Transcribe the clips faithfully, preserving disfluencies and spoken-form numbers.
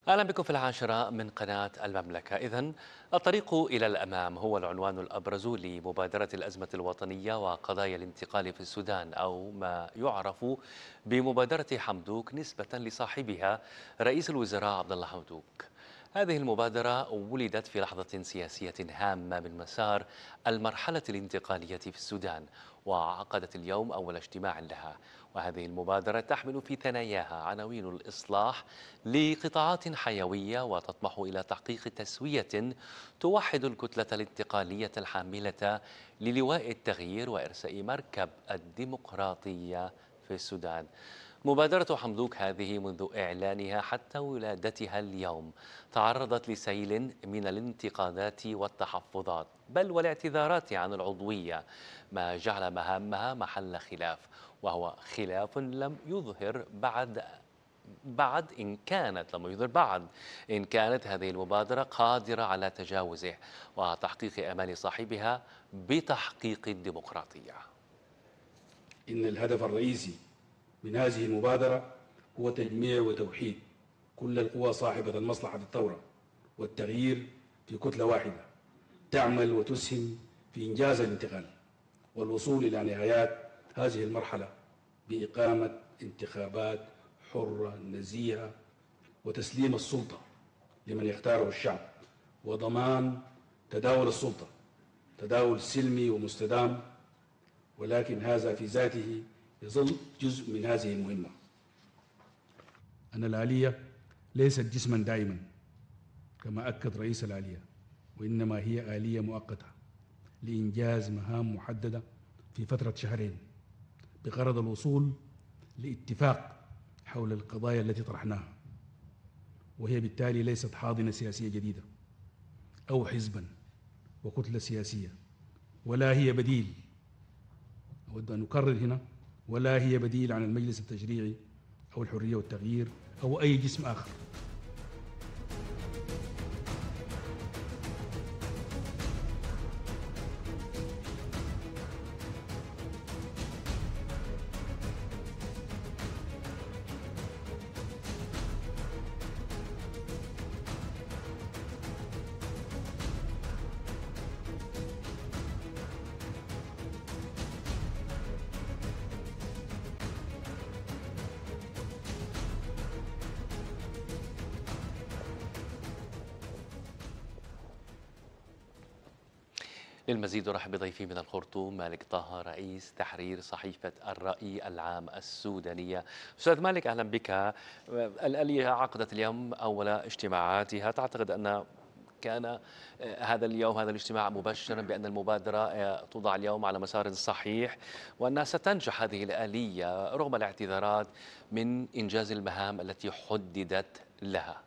أهلا بكم في العاشرة من قناة المملكة. إذن الطريق إلى الأمام هو العنوان الأبرز لمبادرة الأزمة الوطنية وقضايا الانتقال في السودان، أو ما يعرف بمبادرة حمدوك نسبة لصاحبها رئيس الوزراء عبد الله حمدوك. هذه المبادرة ولدت في لحظة سياسية هامة من مسار المرحلة الانتقالية في السودان، وعقدت اليوم أول اجتماع لها. وهذه المبادرة تحمل في ثناياها عناوين الإصلاح لقطاعات حيوية، وتطمح إلى تحقيق تسوية توحد الكتلة الانتقالية الحاملة للواء التغيير وإرساء مركب الديمقراطية في السودان. مبادرة حمدوك هذه منذ إعلانها حتى ولادتها اليوم تعرضت لسيل من الانتقادات والتحفظات، بل والاعتذارات عن العضوية، ما جعل مهامها محل خلاف، وهو خلاف لم يظهر بعد بعد إن كانت لم يظهر بعد إن كانت هذه المبادرة قادرة على تجاوزه وتحقيق آمال صاحبها بتحقيق الديمقراطية. إن الهدف الرئيسي من هذه المبادرة هو تجميع وتوحيد كل القوى صاحبة المصلحة في الثورة والتغيير في كتلة واحدة تعمل وتسهم في إنجاز الانتقال والوصول إلى نهايات هذه المرحلة بإقامة انتخابات حرة نزيهة وتسليم السلطة لمن يختاره الشعب، وضمان تداول السلطة تداول سلمي ومستدام، ولكن هذا في ذاته يظل جزء من هذه المهمة. أن الآلية ليست جسما دائما كما أكد رئيس الآلية، وإنما هي آلية مؤقتة لإنجاز مهام محددة في فترة شهرين بغرض الوصول لاتفاق حول القضايا التي طرحناها، وهي بالتالي ليست حاضنة سياسية جديدة أو حزبا وكتلة سياسية، ولا هي بديل، أود أن أكرر هنا، ولا هي بديل عن المجلس التشريعي أو الحرية والتغيير أو أي جسم آخر. للمزيد أرحب بضيفي من الخرطوم مالك طه، رئيس تحرير صحيفة الرأي العام السودانية. أستاذ مالك، أهلا بك. الآلية عقدت اليوم أول اجتماعاتها، تعتقد أن كان هذا اليوم هذا الاجتماع مبشرا بأن المبادرة توضع اليوم على مسار صحيح، وأنها ستنجح هذه الآلية رغم الاعتذارات من إنجاز المهام التي حددت لها؟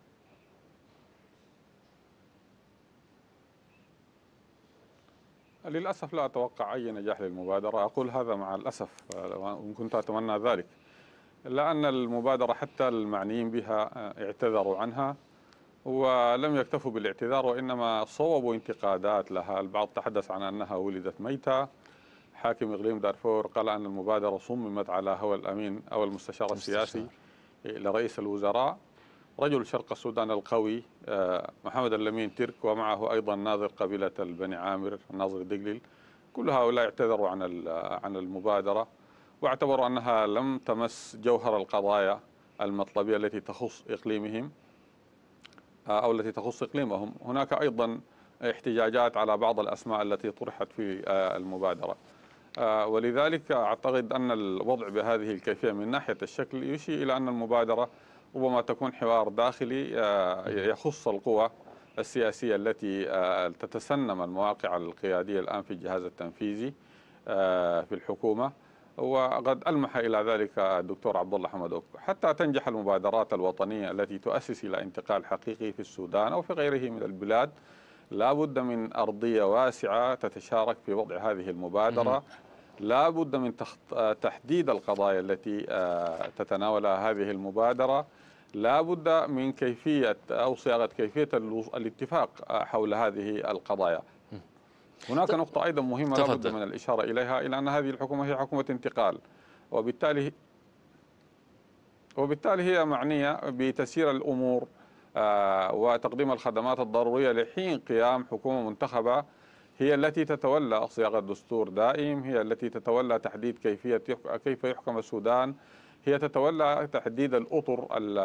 للأسف لا أتوقع أي نجاح للمبادرة، أقول هذا مع الأسف وإن كنت أتمنى ذلك، إلا أن المبادرة حتى المعنيين بها اعتذروا عنها ولم يكتفوا بالاعتذار، وإنما صوبوا انتقادات لها. البعض تحدث عن أنها ولدت ميتة. حاكم إقليم دارفور قال أن المبادرة صممت على هوى الأمين أو المستشار السياسي لرئيس الوزراء رجل شرق السودان القوي محمد اللمين ترك، ومعه أيضا ناظر قبيلة البني عامر الناظر دقلل. كل هؤلاء اعتذروا عن عن المبادرة واعتبروا أنها لم تمس جوهر القضايا المطلبية التي تخص إقليمهم أو التي تخص إقليمهم. هناك أيضا احتجاجات على بعض الأسماء التي طرحت في المبادرة، ولذلك أعتقد أن الوضع بهذه الكيفية من ناحية الشكل يشير إلى أن المبادرة ربما تكون حوار داخلي يخص القوى السياسية التي تتسنم المواقع القيادية الآن في الجهاز التنفيذي في الحكومة، وقد ألمح إلى ذلك الدكتور عبد الله حمدوك. حتى تنجح المبادرات الوطنية التي تؤسس إلى انتقال حقيقي في السودان أو في غيره من البلاد، لا بد من أرضية واسعة تتشارك في وضع هذه المبادرة، لا بد من تحديد القضايا التي تتناولها هذه المبادرة، لا بد من كيفية أو صياغة كيفية الاتفاق حول هذه القضايا. هناك نقطة أيضا مهمة لا بد من الإشارة إليها، إلى أن هذه الحكومة هي حكومة انتقال، وبالتالي وبالتالي هي معنية بتسيير الأمور وتقديم الخدمات الضرورية لحين قيام حكومة منتخبة هي التي تتولى صياغة دستور دائم، هي التي تتولى تحديد كيفية كيف يحكم السودان، هي تتولى تحديد الأطر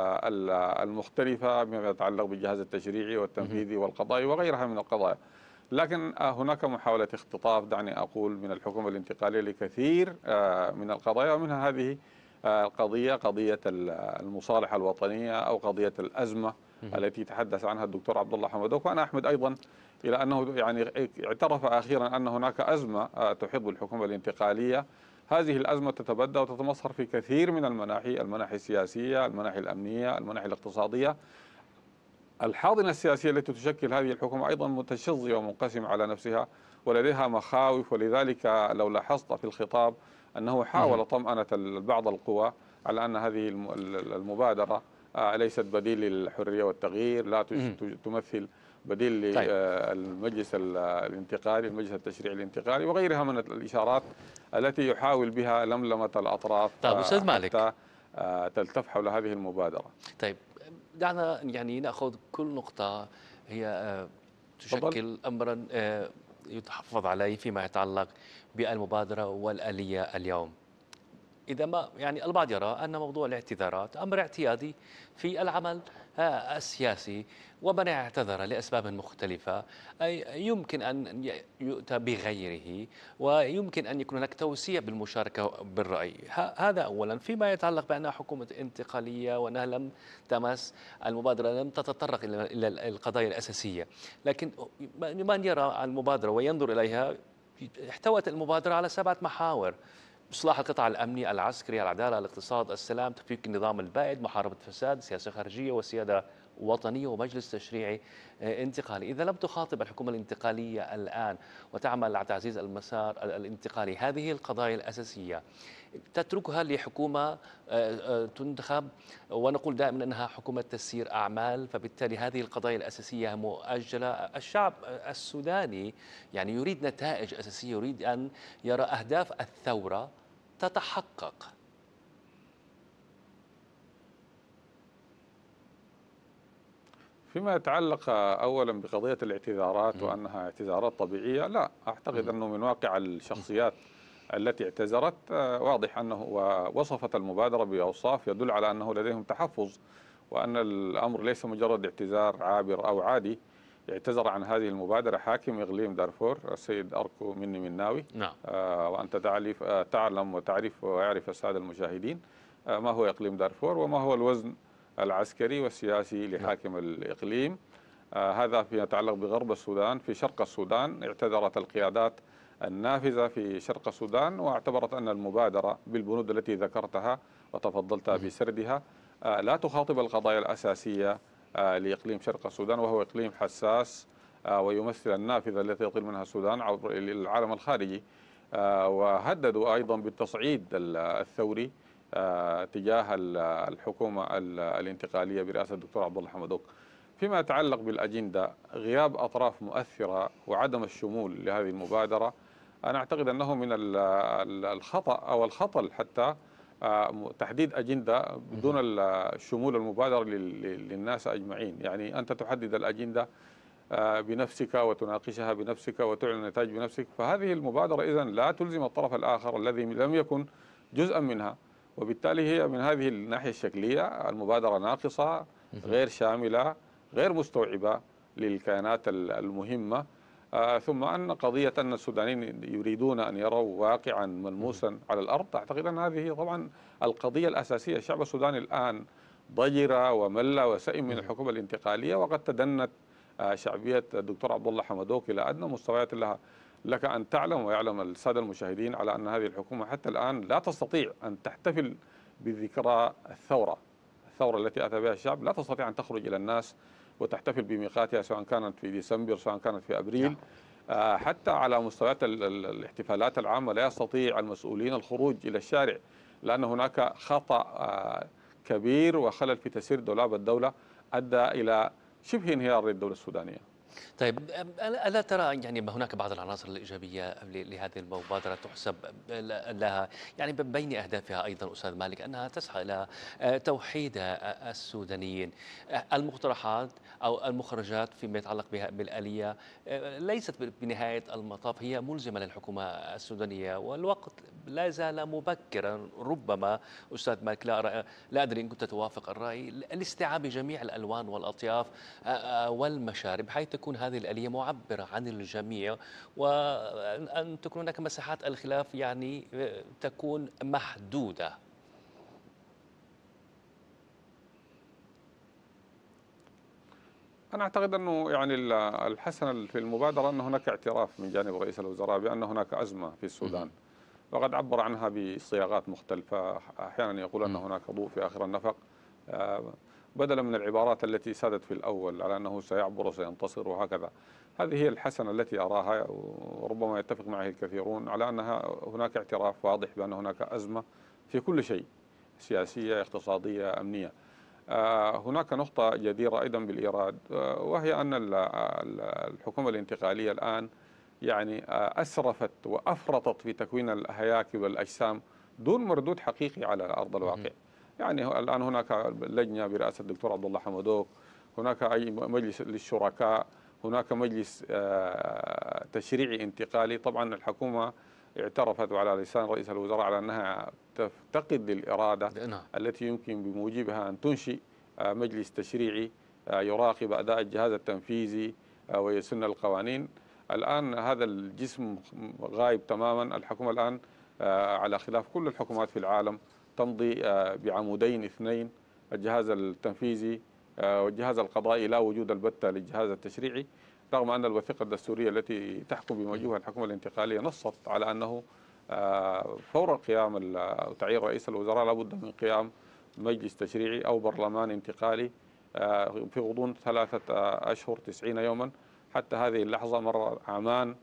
المختلفة بما يتعلق بالجهاز التشريعي والتنفيذي والقضائي وغيرها من القضايا. لكن هناك محاولة اختطاف دعني أقول من الحكومة الانتقالية لكثير من القضايا، ومنها هذه القضية قضية المصالحة الوطنية أو قضية الأزمة التي تحدث عنها الدكتور عبد الله حمدوك. وأنا أحمد أيضا إلى أنه يعني اعترف أخيرا أن هناك أزمة تحيط بالحكومة الانتقالية. هذه الأزمة تتبدى وتتمصر في كثير من المناحي، المناحي السياسية، المناحي الأمنية، المناحي الاقتصادية. الحاضنة السياسية التي تشكل هذه الحكومة أيضا متشظية ومنقسمة على نفسها ولديها مخاوف، ولذلك لو لاحظت في الخطاب أنه حاول طمأنة بعض القوى على أن هذه المبادرة ليست بديل للحرية والتغيير، لا تمثل بديل للمجلس الانتقالي، المجلس التشريعي الانتقالي وغيرها من الإشارات التي يحاول بها لملمة الأطراف طيب أستاذ مالك، حتى تلتف حول هذه المبادرة. طيب دعنا يعني نأخذ كل نقطة هي تشكل أمرا يتحفظ عليه فيما يتعلق بالمبادرة والآلية اليوم. إذا ما يعني البعض يرى أن موضوع الاعتذارات أمر اعتيادي في العمل السياسي، ومن اعتذر لأسباب مختلفة أي يمكن أن يؤتى بغيره، ويمكن أن يكون هناك توسيع بالمشاركة بالرأي. هذا أولا. فيما يتعلق بأنها حكومة انتقالية وأنها لم تمس المبادرة، لم تتطرق إلى القضايا الأساسية، لكن من يرى المبادرة وينظر إليها احتوت المبادرة على سبعة محاور: إصلاح القطاع الأمني، العسكري، العدالة، الاقتصاد، السلام، تفكيك النظام البائد، محاربة الفساد، سياسة خارجية وسيادة وطنية، ومجلس تشريعي انتقالي. إذا لم تخاطب الحكومة الانتقالية الآن وتعمل على تعزيز المسار الانتقالي هذه القضايا الأساسية، تتركها لحكومة تنتخب، ونقول دائما أنها حكومة تسيير أعمال، فبالتالي هذه القضايا الأساسية مؤجلة. الشعب السوداني يعني يريد نتائج أساسية، يريد أن يرى أهداف الثورة تتحقق. فيما يتعلق أولا بقضية الاعتذارات وأنها اعتذارات طبيعية، لا أعتقد أنه من واقع الشخصيات التي اعتذرت واضح أنه وصفت المبادرة بأوصاف يدل على أنه لديهم تحفظ، وأن الأمر ليس مجرد اعتذار عابر أو عادي. اعتذر عن هذه المبادرة حاكم إقليم دارفور السيد أركو مني مناوي. نعم. آه وأنت تعرف تعلم وتعرف ويعرف السادة المشاهدين آه ما هو إقليم دارفور وما هو الوزن العسكري والسياسي لحاكم الإقليم. آه هذا فيما يتعلق بغرب السودان. في شرق السودان اعتذرت القيادات النافذة في شرق السودان واعتبرت أن المبادرة بالبنود التي ذكرتها وتفضلت بسردها آه لا تخاطب القضايا الأساسية آه لإقليم شرق السودان، وهو إقليم حساس آه ويمثل النافذة التي يطيل منها السودان عبر العالم الخارجي. آه وهددوا أيضا بالتصعيد الثوري آه تجاه الحكومة الانتقالية برئاسة الدكتور عبد الله حمدوك. فيما يتعلق بالأجندة، غياب أطراف مؤثرة وعدم الشمول لهذه المبادرة، أنا أعتقد أنه من الخطأ أو الخطل حتى تحديد أجندة بدون الشمول المبادر للناس أجمعين. يعني أنت تحدد الأجندة بنفسك وتناقشها بنفسك وتعلن النتائج بنفسك، فهذه المبادرة إذن لا تلزم الطرف الآخر الذي لم يكن جزءا منها، وبالتالي هي من هذه الناحية الشكلية المبادرة ناقصة، غير شاملة، غير مستوعبة للكيانات المهمة. آه ثم أن قضية أن السودانيين يريدون أن يروا واقعا ملموسا على الأرض، أعتقد أن هذه طبعا القضية الأساسية. الشعب السوداني الآن ضجر ومل وسئم من الحكومة الانتقالية، وقد تدنت آه شعبية الدكتور عبد الله حمدوك إلى أدنى مستويات لها. لك أن تعلم ويعلم السادة المشاهدين على أن هذه الحكومة حتى الآن لا تستطيع أن تحتفل بذكرى الثورة الثورة التي أتى بها الشعب. لا تستطيع أن تخرج إلى الناس وتحتفل بميقاتها سواء كانت في ديسمبر سواء كانت في أبريل. آه حتى على مستويات الاحتفالات العامة لا يستطيع المسؤولين الخروج إلى الشارع، لأن هناك خطأ آه كبير وخلل في تسيير دولاب الدولة أدى إلى شبه انهيار للدولة السودانية. طيب ألا ترى يعني هناك بعض العناصر الإيجابية لهذه المبادرة تحسب لها يعني بين أهدافها أيضا أستاذ مالك أنها تسعى إلى توحيد السودانيين. المقترحات أو المخرجات فيما يتعلق بها بالآلية ليست بنهاية المطاف هي ملزمة للحكومة السودانية، والوقت لا زال مبكرا. ربما أستاذ مالك لا أرى لا أدري إن كنت توافق الرأي الاستيعاب بجميع الألوان والأطياف والمشارب بحيث تكون هذه الآلية معبرة عن الجميع، وأن تكون هناك مساحات الخلاف يعني تكون محدودة. أنا أعتقد أنه يعني الحسن في المبادرة أن هناك اعتراف من جانب رئيس الوزراء بأن هناك أزمة في السودان، وقد عبر عنها بصياغات مختلفة. أحيانا يقول أن هناك ضوء في آخر النفق، بدلا من العبارات التي سادت في الأول على أنه سيعبر وسينتصر وهكذا. هذه هي الحسنة التي أراها، وربما يتفق معي الكثيرون على أنها هناك اعتراف واضح بأن هناك أزمة في كل شيء، سياسية، اقتصادية، أمنية. هناك نقطة جديرة أيضا بالإيراد، وهي أن الحكومة الانتقالية الآن يعني أسرفت وأفرطت في تكوين الهياكل والأجسام دون مردود حقيقي على أرض الواقع. يعني الآن هناك لجنة برئاسة الدكتور عبد الله حمدوك، هناك أي مجلس للشركاء، هناك مجلس تشريعي انتقالي. طبعا الحكومة اعترفت وعلى لسان رئيس الوزراء على أنها تفتقد للإرادة التي يمكن بموجبها أن تنشئ مجلس تشريعي يراقب أداء الجهاز التنفيذي ويسن القوانين. الآن هذا الجسم غايب تماما. الحكومة الآن على خلاف كل الحكومات في العالم تمضي بعمودين اثنين، الجهاز التنفيذي والجهاز القضائي لا وجود البتة للجهاز التشريعي، رغم أن الوثيقة الدستورية التي تحكم بموجبها الحكومة الانتقالية نصت على أنه فور قيام أو تعيين رئيس الوزراء لابد من قيام مجلس تشريعي أو برلمان انتقالي في غضون ثلاثة أشهر تسعين يوما. حتى هذه اللحظة مر عامان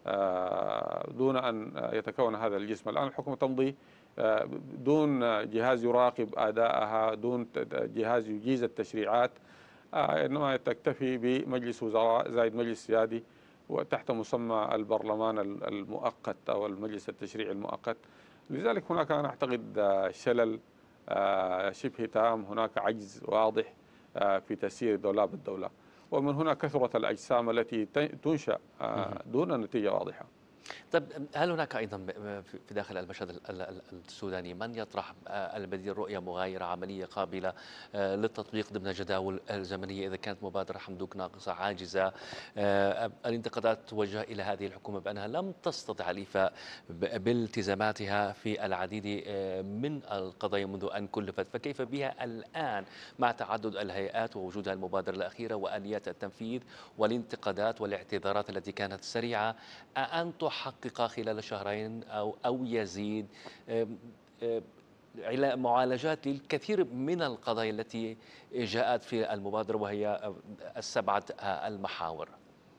دون أن يتكون هذا الجسم. الآن الحكومة تمضي دون جهاز يراقب أداءها، دون جهاز يجيز التشريعات، إنما تكتفي بمجلس وزراء زائد مجلس سيادي وتحت مسمى البرلمان المؤقت أو المجلس التشريعي المؤقت. لذلك هناك أنا أعتقد شلل شبه تام، هناك عجز واضح في تسيير دولاب الدولة، ومن هنا كثرة الأجسام التي تنشأ دون نتيجة واضحة. طيب هل هناك أيضا في داخل المشهد السوداني من يطرح البديل رؤية مغايرة عملية قابلة للتطبيق ضمن جداول زمنية إذا كانت مبادرة حمدوك ناقصة عاجزة؟ الانتقادات توجه إلى هذه الحكومة بأنها لم تستطع الإيفاء بالتزاماتها في العديد من القضايا منذ أن كلفت، فكيف بها الآن مع تعدد الهيئات ووجودها المبادرة الأخيرة وآليات التنفيذ والانتقادات والاعتذارات التي كانت سريعة أن تحقق خلال شهرين أو أو يزيد معالجات للكثير من القضايا التي جاءت في المبادرة وهي السبعة المحاور؟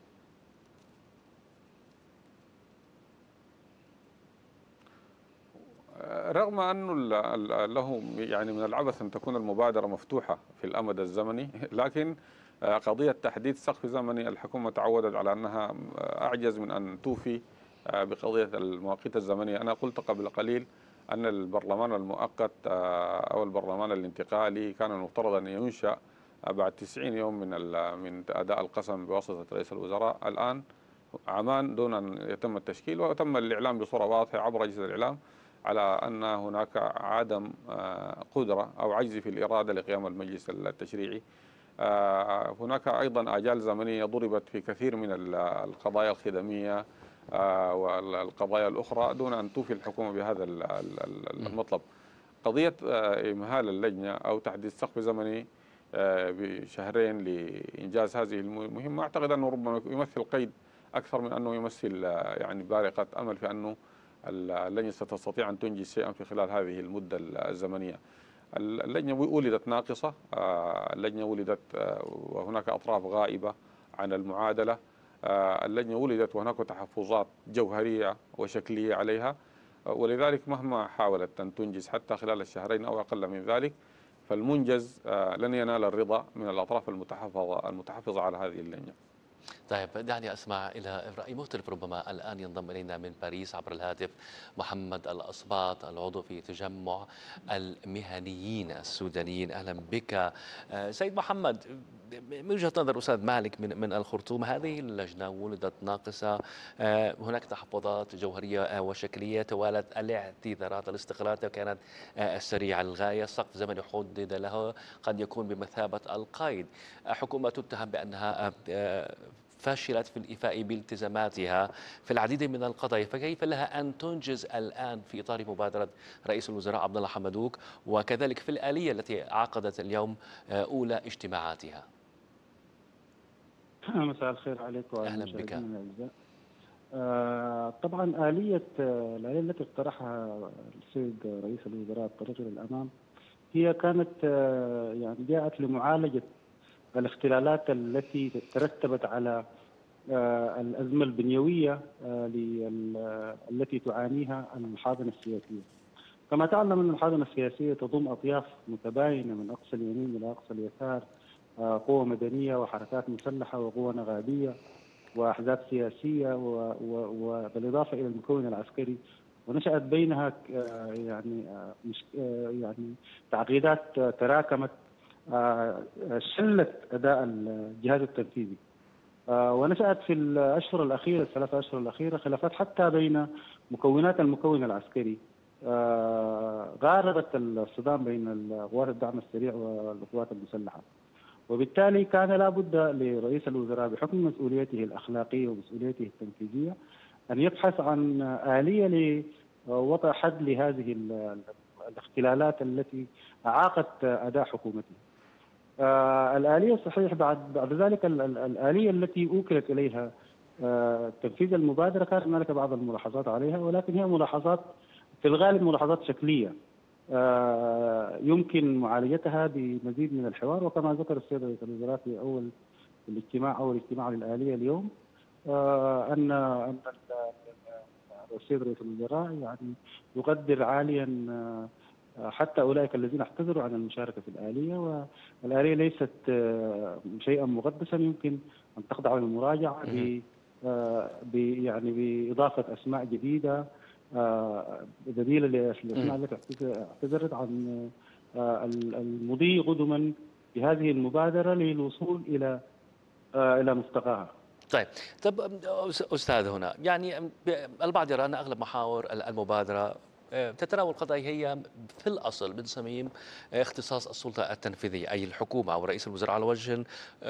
رغم أنه له يعني من العبث أن تكون المبادرة مفتوحة في الأمد الزمني، لكن قضية تحديد سقف زمني الحكومة تعودت على أنها أعجز من أن توفي بقضية المواقيت الزمنية. أنا قلت قبل قليل أن البرلمان المؤقت أو البرلمان الانتقالي كان المفترض أن ينشأ بعد تسعين يوم من من أداء القسم بواسطة رئيس الوزراء. الآن عامان دون أن يتم التشكيل، وتم الإعلام بصورة واضحة عبر أجهزة الإعلام على أن هناك عدم قدرة أو عجز في الإرادة لقيام المجلس التشريعي. هناك أيضا آجال زمنية ضربت في كثير من القضايا الخدمية والقضايا الأخرى دون أن توفي الحكومة بهذا المطلب. قضية إمهال اللجنة أو تحديد سقف زمني بشهرين لإنجاز هذه المهمة أعتقد أنه ربما يمثل قيد أكثر من أنه يمثل يعني بارقة أمل في أنه اللجنة ستستطيع أن تنجز شيئا في خلال هذه المدة الزمنية. اللجنة ولدت ناقصة، اللجنة ولدت وهناك أطراف غائبة عن المعادلة، اللجنة ولدت وهناك تحفظات جوهرية وشكلية عليها، ولذلك مهما حاولت أن تنجز حتى خلال الشهرين أو أقل من ذلك فالمنجز لن ينال الرضا من الأطراف المتحفظة المتحفظة على هذه اللجنة. طيب دعني أسمع إلى رأي مختلف. ربما الآن ينضم إلينا من باريس عبر الهاتف محمد الأصباط، العضو في تجمع المهنيين السودانيين. أهلا بك سيد محمد. من وجهة نظر أستاذ مالك من من الخرطوم، هذه اللجنة ولدت ناقصة، هناك تحفظات جوهرية وشكلية، توالت الاعتذارات، الاستقالات كانت سريعة للغاية، سقف زمني حدد له قد يكون بمثابة القيد، حكومة تتهم بأنها فشلت في الإيفاء بالتزاماتها في العديد من القضايا، فكيف لها أن تنجز الآن في إطار مبادرة رئيس الوزراء عبد الله حمدوك، وكذلك في الآلية التي عقدت اليوم أولى اجتماعاتها؟ مساء الخير عليك وعلى أهلا بك. المشاهدين الأعزاء. آه طبعا آلية الآلية التي اقترحها السيد رئيس الوزراء الطريق إلى الأمام هي كانت آه يعني جاءت لمعالجة الاختلالات التي ترتبت على آه الأزمة البنيوية آه التي تعانيها الحاضنة السياسية. كما تعلم أن الحاضنة السياسية تضم أطياف متباينة من أقصى اليمين إلى أقصى اليسار، آه قوى مدنية وحركات مسلحة وقوى نغابية وأحزاب سياسية، وبالإضافة إلى المكون العسكري، ونشأت بينها آه يعني آه مش آه يعني تعقيدات تراكمت شلت أداء الجهاز التنفيذي، ونشأت في الأشهر الأخيرة الثلاثة أشهر الأخيرة خلافات حتى بين مكونات المكون العسكري، غاربت الصدام بين قوات الدعم السريع والقوات المسلحة. وبالتالي كان لا بد لرئيس الوزراء بحكم مسؤوليته الأخلاقية ومسؤوليته التنفيذية أن يبحث عن آلية لوضع حد لهذه الاختلالات التي أعاقت أداء حكومته. آه الآلية صحيح بعد بعد ذلك الآلية التي أوكلت إليها آه تنفيذ المبادرة كانت هنالك بعض الملاحظات عليها، ولكن هي ملاحظات في الغالب ملاحظات شكلية آه يمكن معالجتها بمزيد من الحوار. وكما ذكر السيد رئيس الوزراء في أول الاجتماع أول اجتماع للآلية اليوم آه أن أن السيد رئيس الوزراء يعني يقدر عاليا آه حتى أولئك الذين اعتذروا عن المشاركة في الآلية، والآلية ليست شيئا مقدسا يمكن أن تخضع للمراجعة ب يعني بإضافة أسماء جديدة بديلة للأسماء التي اعتذرت عن المضي قدما بهذه المبادرة للوصول إلى إلى مستقاها. طيب طب أستاذ، هنا يعني البعض يرى أن أغلب محاور المبادرة تتناول قضايا هي في الأصل من صميم اختصاص السلطة التنفيذية، أي الحكومة أو رئيس الوزراء على وجه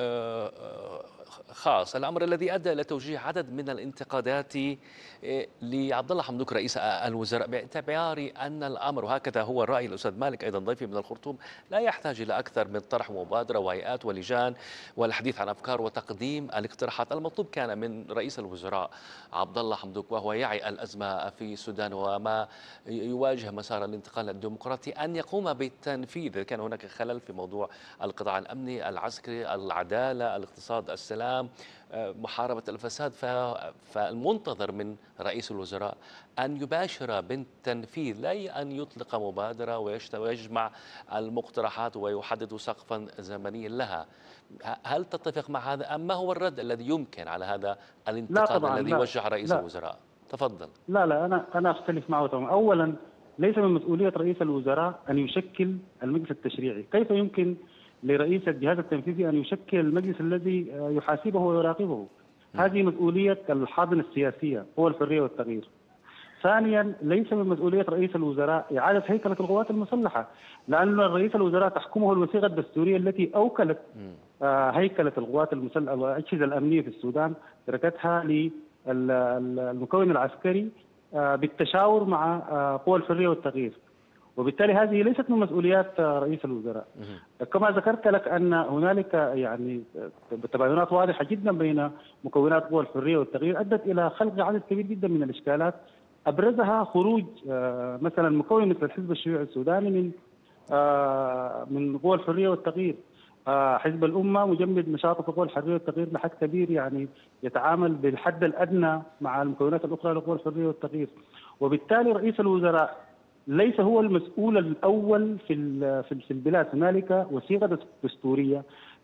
خاص، الأمر الذي أدى إلى توجيه عدد من الانتقادات لعبد الله حمدوك رئيس الوزراء، باعتبار أن الأمر، وهكذا هو الرأي الأستاذ مالك أيضا ضيفي من الخرطوم، لا يحتاج إلى أكثر من طرح مبادرة وهيئات ولجان والحديث عن أفكار وتقديم الاقتراحات. المطلوب كان من رئيس الوزراء عبد الله حمدوك، وهو يعي الأزمة في السودان وما يواجه مسار الانتقال الديمقراطي، أن يقوم بالتنفيذ. كان هناك خلل في موضوع القطاع الأمني، العسكري، العدالة، الاقتصاد، السلام، محاربة الفساد، فالمنتظر من رئيس الوزراء أن يباشر بالتنفيذ، لا أن يطلق مبادرة ويجمع المقترحات ويحدد سقفا زمنيا لها. هل تتفق مع هذا أم ما هو الرد الذي يمكن على هذا الانتقاد الذي لا وجه رئيس لا الوزراء؟ تفضل. لا لا أنا أنا أختلف معه تماما. أولا، ليس من مسؤولية رئيس الوزراء أن يشكل المجلس التشريعي. كيف يمكن لرئيس الجهاز التنفيذي أن يشكل المجلس الذي يحاسبه ويراقبه؟ هذه مسؤولية الحاضنة السياسية، هو الحرية والتغيير. ثانيا، ليس من مسؤولية رئيس الوزراء إعادة هيكلة القوات المسلحة، لأن رئيس الوزراء تحكمه الوثيقة الدستورية التي أوكلت هيكلة القوات المسلحة والأجهزة الأمنية في السودان، تركتها للمكون العسكري بالتشاور مع قوى الحرية والتغيير. وبالتالي هذه ليست من مسؤوليات رئيس الوزراء. كما ذكرت لك أن هنالك يعني تباينات واضحة جدا بين مكونات قوى الحرية والتغيير أدت إلى خلق عدد كبير جدا من الإشكالات، أبرزها خروج مثلا مكون مثل الحزب الشيوعي السوداني من من قوى الحرية والتغيير. حزب الأمة مجمد نشاطه في قوى الحرية والتغيير لحد كبير، يعني يتعامل بالحد الأدنى مع المكونات الأخرى لقوى الحرية والتغيير. وبالتالي رئيس الوزراء ليس هو المسؤول الأول في في البلاد. هنالك وثيقة دستورية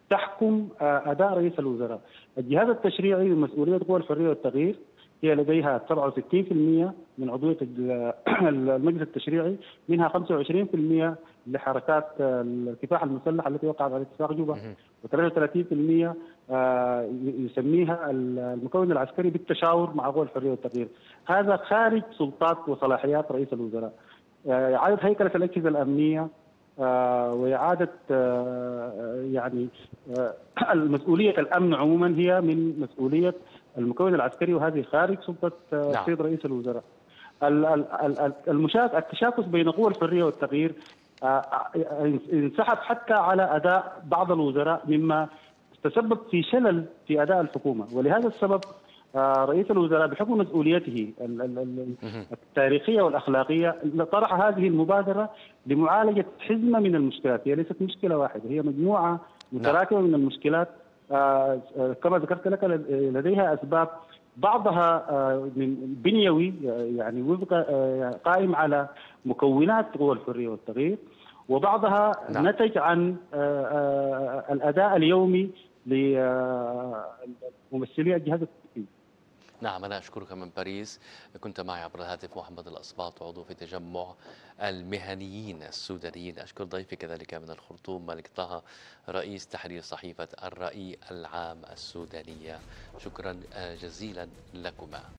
تحكم أداء رئيس الوزراء. الجهاز التشريعي بمسؤولية قوى الحرية والتغيير هي لديها سبعة وستين بالمئة من عضوية المجلس التشريعي، منها خمسة وعشرين بالمئة لحركات الكفاح المسلح التي وقعت على اتفاق جوبا، وثلاثة وثلاثين بالمئة يسميها المكون العسكري بالتشاور مع قوى الحرية والتغيير. هذا خارج سلطات وصلاحيات رئيس الوزراء. إعادة هيكلة الأجهزة الأمنية وإعادة يعني المسؤولية الأمن عموما هي من مسؤولية المكون العسكري، وهذه خارج سلطة السيد رئيس الوزراء. المشاك التشاكس بين قوى الحرية والتغيير انسحب حتى على أداء بعض الوزراء، مما تسبب في شلل في أداء الحكومة. ولهذا السبب رئيس الوزراء بحكم مسؤوليته التاريخية والأخلاقية طرح هذه المبادرة لمعالجة حزمة من المشكلات. هي ليست مشكلة واحدة، هي مجموعة متراكمة من المشكلات كما ذكرت لك لديها أسباب، بعضها من بنيوي يعني وفق قائم على مكونات قوى الحرية والتغيير، وبعضها نعم. نتج عن الأداء اليومي لممثلي الجهاز التنفيذي. نعم، أنا أشكرك من باريس. كنت معي عبر الهاتف محمد الأصباط، عضو في تجمع المهنيين السودانيين. أشكر ضيفي كذلك من الخرطوم مالك طه، رئيس تحرير صحيفة الرأي العام السودانية. شكرا جزيلا لكما.